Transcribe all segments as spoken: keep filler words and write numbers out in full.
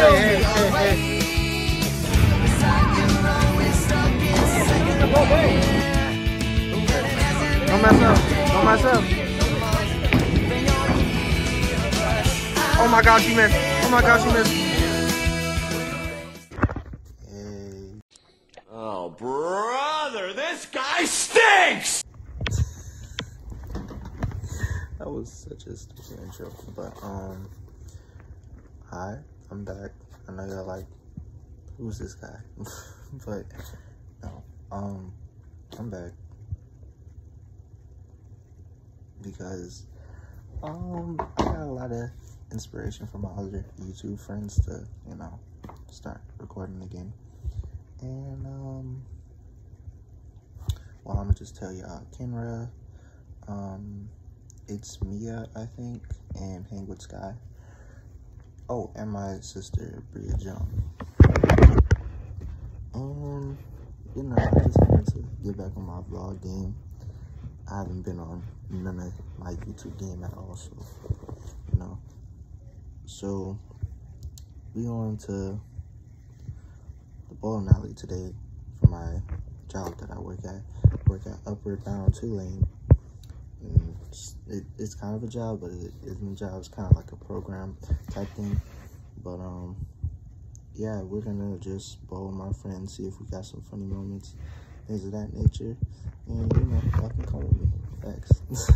hey, hey, hey. Don't mess up. Don't mess up. Oh my gosh, you missed. Oh my gosh, you missed. Hey. Oh, brother, this guy stinks! That was such a stupid intro. But, um, hi, I'm back. I know you're like, who's this guy? But, no, um, I'm back. Because, um, I got a lot of inspiration from my other YouTube friends to, you know, start recording again. And, um, well, I'm gonna just tell y'all, Kenra, um, it's Mia, I think, and Hang with Sky. Oh, and my sister, Bria Jones. And, you know, I just wanted to get back on my vlog game. I haven't been on none of my YouTube game at all, so, you know. So, we on to the bowling alley today for my job that I work at. I work at Upward Bound Tulane. And it's, it, it's kind of a job, but it isn't a job. It's kind of like a program type thing. But, um, yeah, we're gonna just bowl with my friends, see if we got some funny moments, things of that nature. And, you know, y'all can come with me. Thanks.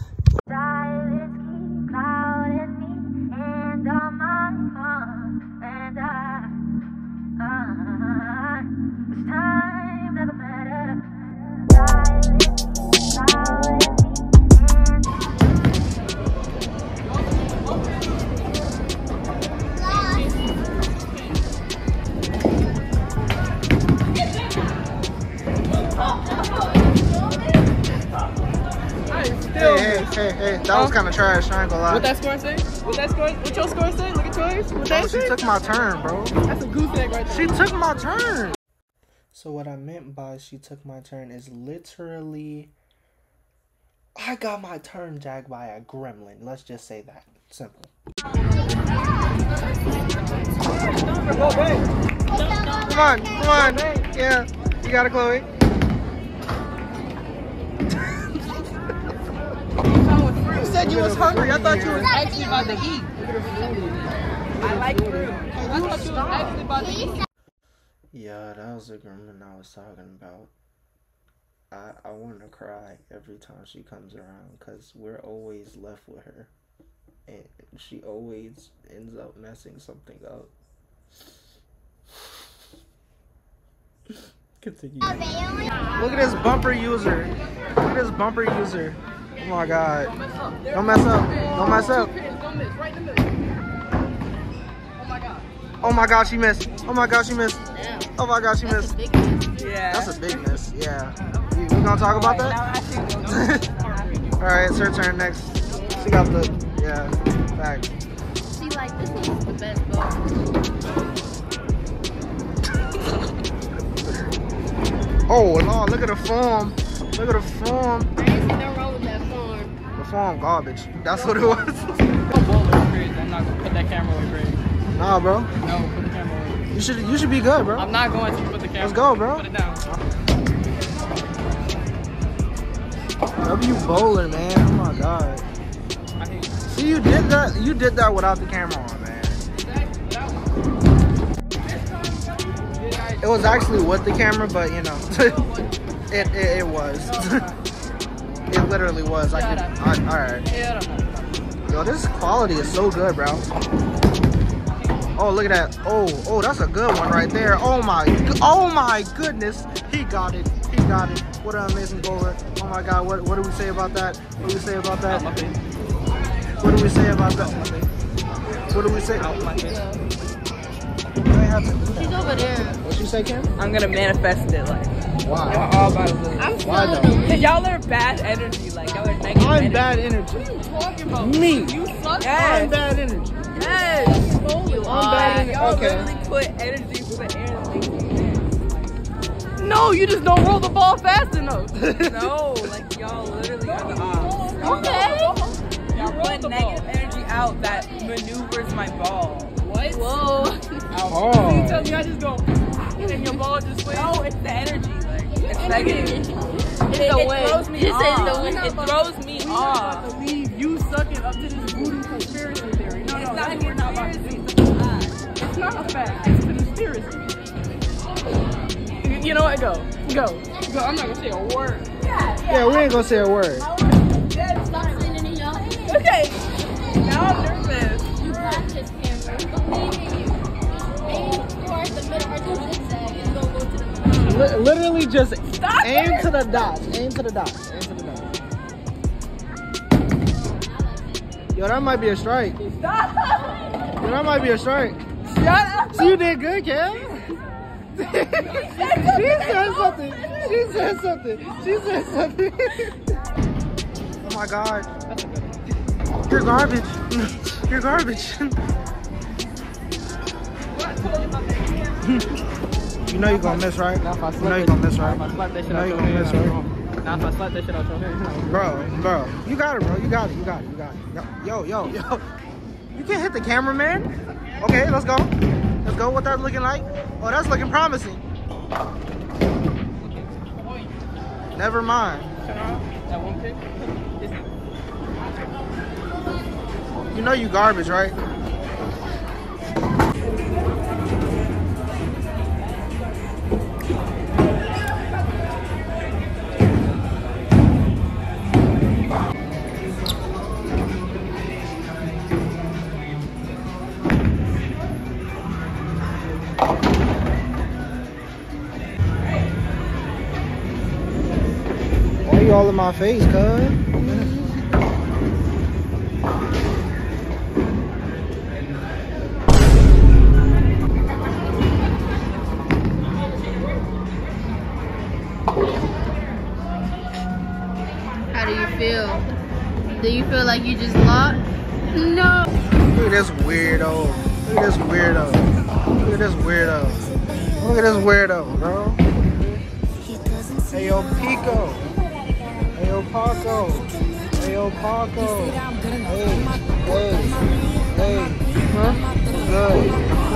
Hey, hey, that was kind of trash, I ain't gonna lie. What that score say? What that score? What your score say? Look at yours. What that Bro, say? she took my turn, bro. That's a goose egg right there. She took my turn. So what I meant by she took my turn is literally, I got my turn jacked by a gremlin. Let's just say that. Simple. Come on, come on. Yeah, you got it, Chloe. You said you was hungry. I thought you was actually about to eat. I like fruit. I thought you was actually about to eat. Yeah, that was the gremlin I was talking about. I, I want to cry every time she comes around because we're always left with her. And she always ends up messing something up. Continue. Look at this bumper user. Look at this bumper user. Oh my god. Don't mess up. Don't mess up. Oh my gosh, she missed. Oh my gosh, she missed. Oh my gosh, she missed. Yeah. That's a big miss. Yeah. We gonna talk about that? Alright, it's her turn next. She got the, yeah, back. See, like, this is the best ball. Oh no, look at the form. Look at the form. I ain't see no wrong with that form. The form garbage. That's what it was. I'm not gonna put that camera away, Greg. Nah, bro. No, put the camera away. You should you should be good, bro. I'm not going to put the camera. Let's go, bro. Put it down. W bowling, man. Oh my god. I hate you. See, you did that. You did that without the camera on, man. It was actually with the camera, but you know, it, it it was. It literally was. I could. I, all right. Yo, this quality is so good, bro. Oh, look at that. Oh, oh, that's a good one right there. Oh my, oh my goodness. He got it. He got it. What an amazing bowler. Oh my God. What what do we say about that? What do we say about that? What do we say about that? What do we say? She's over there. What'd you say, Kim? I'm gonna manifest it, like. Why? Y'all all about to lose. I'm Why still though? Cause y'all are bad energy, like y'all are negative I'm energy. bad energy. What are you talking about? Me. You suck. I'm Yes. bad energy. Yes. You I'm are. bad energy. Y'all Okay. literally put energy to the air and make you mad. No, you just don't roll the ball fast enough. No, like y'all literally are the odds. Okay. Y'all put negative energy out that maneuvers my ball. What? What? Whoa. Oh. You tell me I just go, and your ball just went. Oh, it's the energy. Like, it's negative. It's It, the it way. throws me It off. says the We're way. not It about- throws me We're not off. about to leave you sucking up to this voodoo conspiracy theory. No, It's no, not that's a what we're not about to do. conspiracy. It's not a fact. It's a conspiracy. You know what? Go. Go. Go, I'm not gonna say a word. Yeah, we ain't gonna say a word. Stop saying it in your head. Okay. Now I'm nervous. You got this, Cameron. Believe in you. Aim towards the middle or the zigzag. It's gonna go to the middle. Li- literally just Stop aim it. to the dots. Aim to the dots. Aim to the dots. Yo, that might be a strike. Stop. Yo, that might be a strike. Shut up. So you did good, Cam. She said something. She said something. She said something. Oh my God. You're garbage. You're garbage. You know you're gonna miss, right? You know you're gonna miss, right? You know you're gonna miss, right? Now if I slap that shit out your hair. Bro, bro. You got it, bro. You got it. You got it. You got it. Yo, yo, yo. You can't hit the cameraman. Okay, let's go. Let's go. What that's looking like? Oh, that's looking promising. Never mind. That one pick. You know you garbage, right? Why you all in my face, cuz? How do you feel? Do you feel like you just lost? No. Look at this weirdo. Look at this weirdo. Look at this weirdo. Look at this weirdo, bro. Hey yo, Pico. Hey yo, Paco. Hey yo, Paco. Hey, hey, hey. Huh? Good.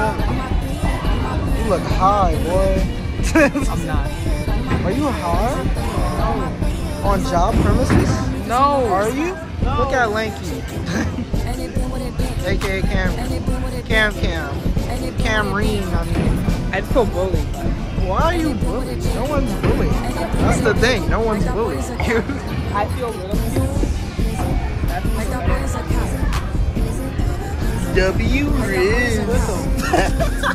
You look high, boy. I'm not. Are you high? On job premises? No. Are you? Look at Lanky. A K A Cam. Cam Cam. Camreen, I mean. I just feel bullied. Why are you bullied? No one's bullied. That's the thing. No one's bullied. I feel little. W Riz.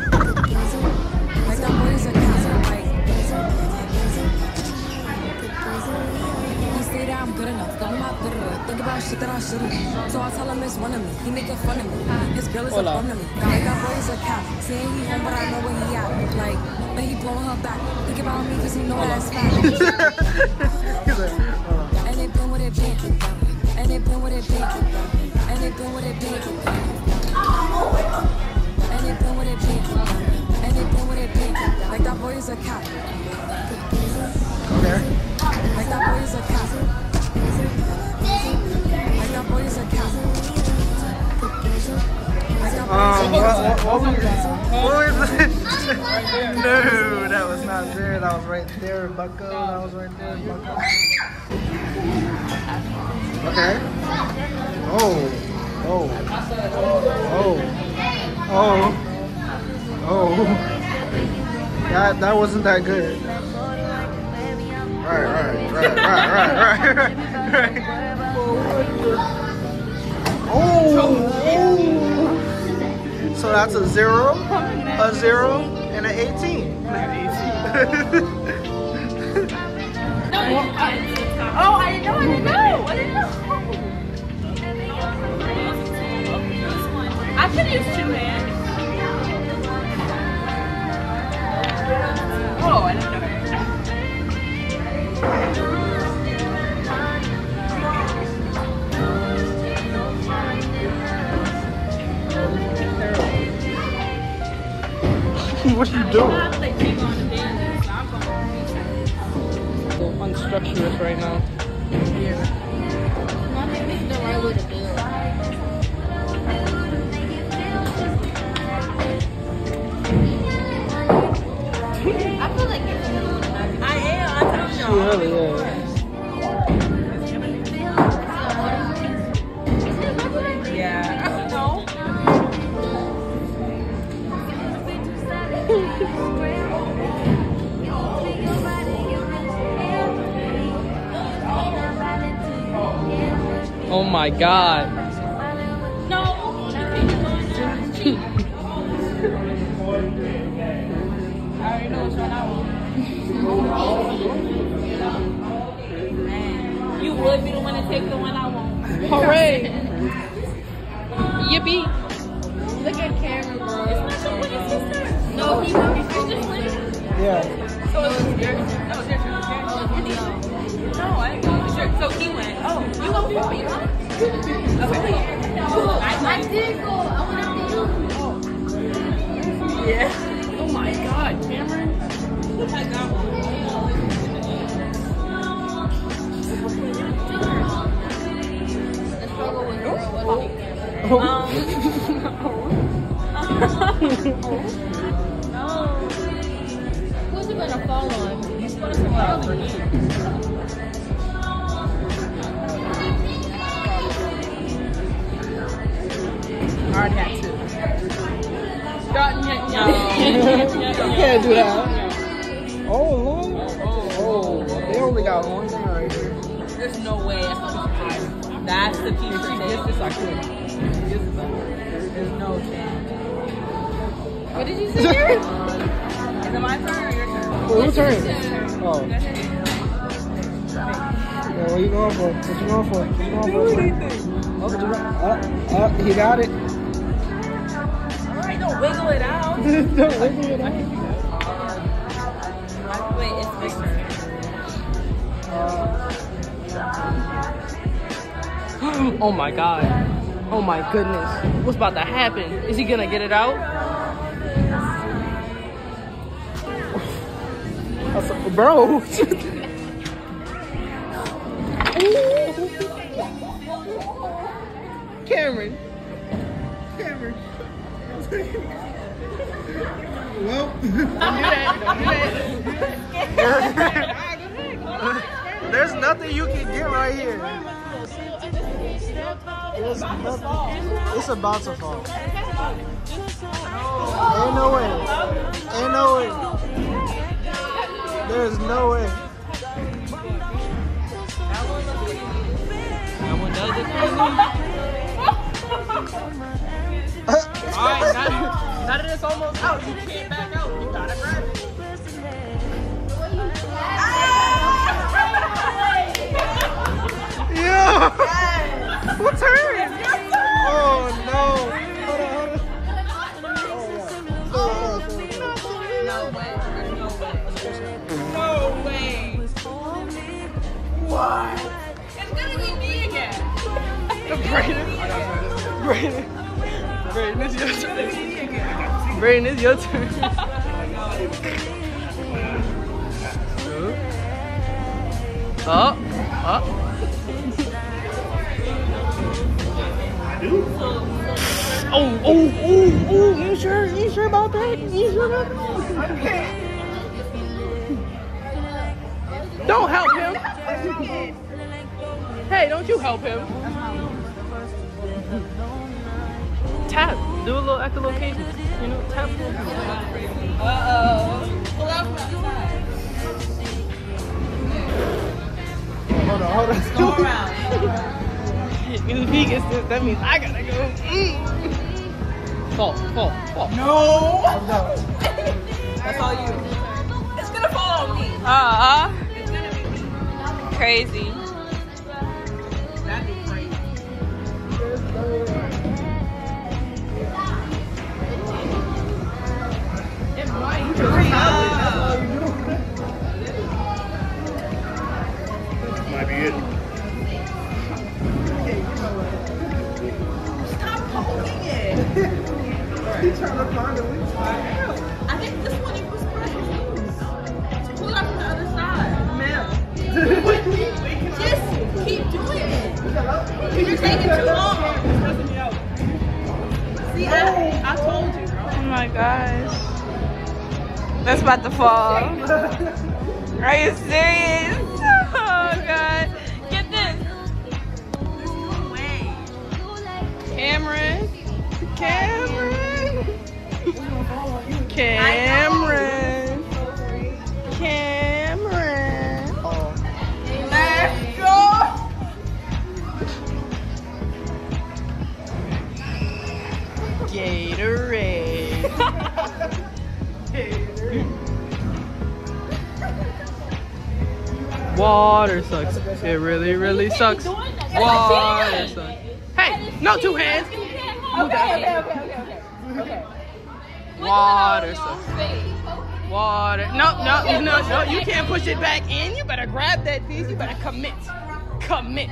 I'm good enough, but I'm not good enough. Think about shit that I shouldn't. So I tell him it's one of me. He making fun of me. His girl is a bum to me. Like that boy is a cat. Saying he home, but I know where he at. Like, but he blowing her back. Think about me because he know that's fat. And it been what it been. And it been what it been. And it been what it been. And it been what it been. And it been what it been. Like that boy is a cat. Okay. Like that boy is a cat. Like that boy is a cat. Like that boy Um, is a what, cat. what, what was it? No, that was not there. That was right there, Bucko. That was right there, Bucko. Okay. Oh. Oh. Oh. Oh. Oh. That that wasn't that good. Right, right, right, right, right, right, right. Oh. Oh. So that's a zero, a zero, and an eighteen. Oh, I didn't know. I didn't know. I didn't know. I could use two hands. Oh, I didn't know. What are you doing? Unstructured right now. I think this is the right way to do it. feel like you're the one that I am. I told She y'all. really is. Yeah. No. Oh my God. No. I already know which one I want. You would be the one to take the one I want. Hooray! Yippee! Look at Cameron, bro. It's not your twin sister. No, he won't be just twin. Yeah. So it's your, no, it's your turn. Oh, it's your No, I didn't know. It's your, so he went. Oh, you go before me, huh? Okay. I, I did go. I went up to you. Yeah. Oh my God, Cameron. I got one. The struggle was real. No. Who's it gonna fall on? It's gonna fall out for you. I already had two. Got no. You can't do that. Oh, Lord. Oh, they only got one thing right here. There's no way that's not That's the piece for Yes, this I could. There's no chance. What did you say, Jared? Is it my turn or your turn? Oh, whose turn? Oh. Go ahead. Yeah, what you going for? What you going for? What you going for? Oh, what you going- uh, uh, he got it. Alright, don't wiggle it out. Don't wiggle it out. Wait, it's my turn. Oh my God. Oh my goodness. What's about to happen? Is he gonna get it out? That's a, bro. Cameron. Cameron. Well, there's nothing you can get right here. It's, nothing. It's about to fall. Ain't no way. Ain't no way. There's no way. That one does it. Alright, now, now that it's almost out, you can't back out. You gotta grab it. Yeah. What's hers? Oh no. Hold on, hold on. Oh, yeah. No way. No way. What? It's gonna be me again. Brayden. Brayden. Brayden, it's your turn. Brayden, it's your turn. Up. Up. Oh, oh, oh, oh, you sure? You sure about that? You sure about that? Okay. Don't help him. Hey, don't you help him. Tap. Do a little echolocation. You know, tap. Uh-oh. Pull out from outside. Hold on, hold on. Go around. If he gets this, that means I gotta go. Mm. Fall, fall, fall. No. No. That's all you. It's gonna fall on me. Uh-uh. It's gonna be me. Crazy. That'd be crazy. It might. Hurry up. Might be it. Stop holding it. He's trying to find a weak spot. I think this one you was pressing. Pull it out from the other side. Ma'am. Just keep doing it. You're taking too long. See, I, I told you, bro. Oh my gosh. That's about to fall. Are you serious? Oh god. Get this. There's no way. Cameron. Cameron. Cameron. Cameron. Oh. Let's go. Gatorade. Water sucks. It really, really sucks. Water sucks. Hey, no two hands. Okay, okay, okay, okay, okay. Water sucks. Water. No, no, no, no. You can't push it back in. You better grab that piece. You better commit. Commit.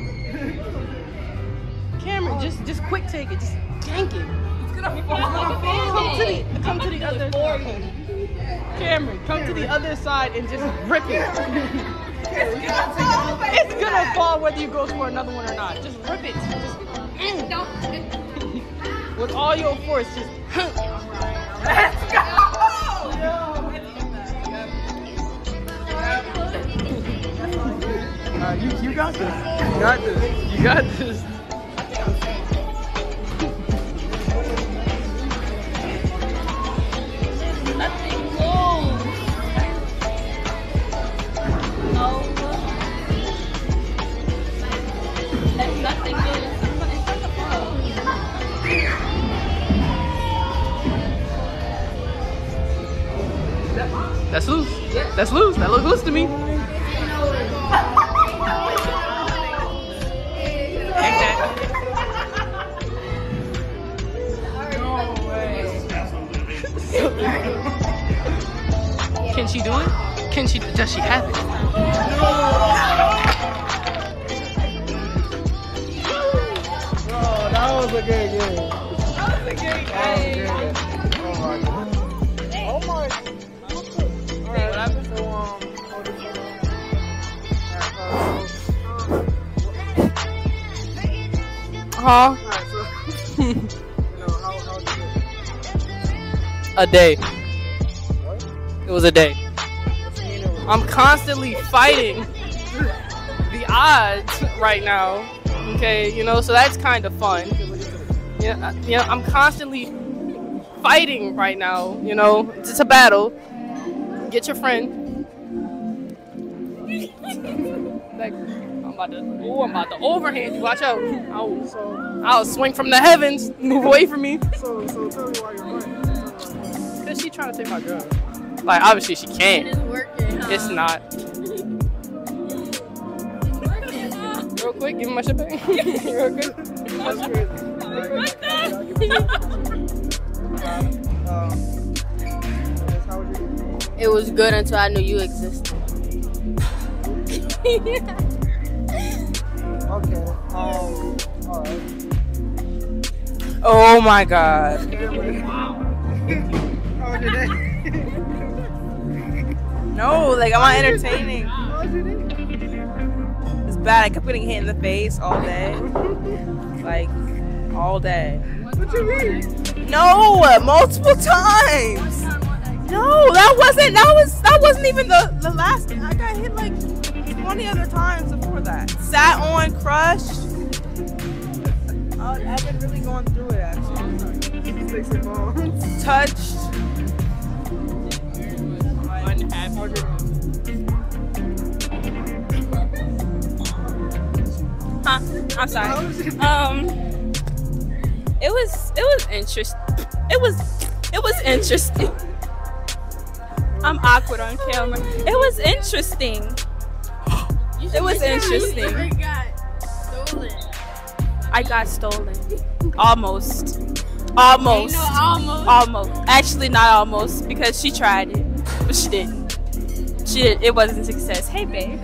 Cameron, just, just quick take it. Just yank it. Come to the, come to the other side. Cameron, come to the other side and just rip it. It's gonna fall whether you go for another one or not. Just rip it. Just, mm. With all your force, just. Let's go! Uh, you, you got this. You got this. You got this. Nothing moves. No. There's nothing good. That's loose. That's loose. That looks loose to me. Take that. Can she do it? Can she? Does she have it? Oh, that was a good game. That was a good game. Oh my god. Oh my. Alright, so um, hold this one. Huh? Alright, so you know, how how did it? A day. What? It was a day. What you mean it was? I'm constantly fighting the odds right now. Okay, you know, so that's kind of fun. Yeah, you know, I'm constantly fighting right now. You know, it's a battle. Get your friend. Like, I'm about to. Oh, I'm about to overhand you. Watch out. I'll, I'll swing from the heavens. Move away from me. So, so tell me why you're fighting. Cause she trying to take my girl. Like, obviously she can't. It is working, huh? It's not. Real quick, give me my shit back. Real quick. That's crazy. Um, how was your game? It was good until I knew you existed. Okay. Um. All right. Oh my god. How was your day? No, like I'm not entertaining. How was your day? It's bad. I kept getting hit in the face all day. Like, all day. What you mean? No, multiple times. No, that wasn't. That was. That wasn't even the the last. I got hit like twenty other times before that. Sat on, crushed. Uh, I've been really going through it actually. Six and bones. Touched. Unhappy. Huh? I'm sorry. Um, it was it was interesting. It was it was interesting. I'm awkward on camera. It was interesting. It was interesting. I got stolen. Almost. Almost. Ain't no almost. Almost. Actually, not almost because she tried it, but she didn't. She did. It wasn't a success. Hey, babe.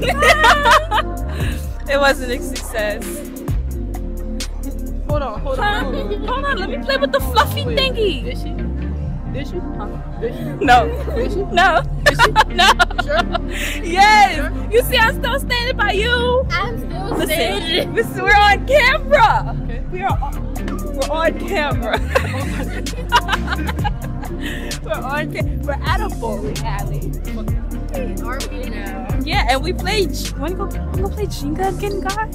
It wasn't a success. Hold on, hold Huh? on. Hold on, let me play with the fluffy thingy. Did she? Did she? Huh? Did she? No. Did she? No. No. Sure? Yes. You see, I'm still standing by you. I'm still Listen, standing. this, we're on camera. Okay. We are. On, we're on camera. We're on. We're at a bowling alley. Are we now? Yeah, and we play. Wanna go? Wanna go play Jenga again, guys?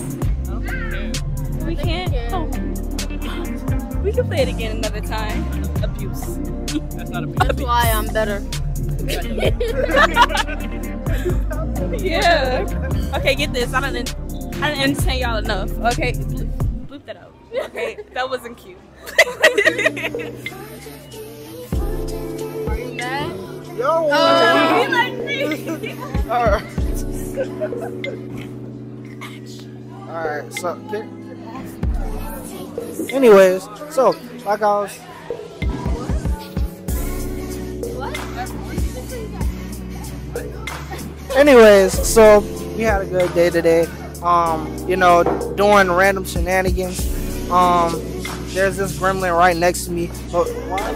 We can't. Oh. We can play it again another time. Abuse. That's not a That's why I'm better. Yeah. Okay, get this. I didn't. I didn't entertain y'all enough. Okay, bloop, bloop that out. Okay, that wasn't cute. Are you mad? Yo. Oh, you like me? Alright. Alright, so get, anyways, so like I was Anyways, so we had a good day today. Um, you know, doing random shenanigans. Um, there's this gremlin right next to me. But why?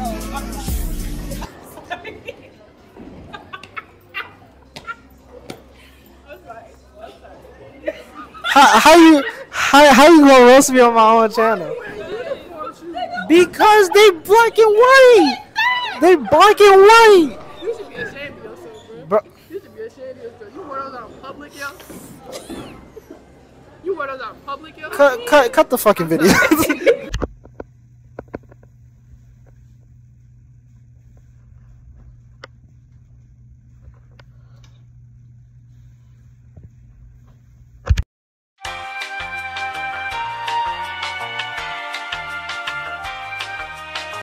How, how you how, how you gonna roast me on my own channel? Because they black and white. They black and white. You should be ashamed of yourself, bro. Bro. You should be ashamed of yourself. You wear those out in public, yo. You wear those out in public, yo. Cut cut cut the fucking video.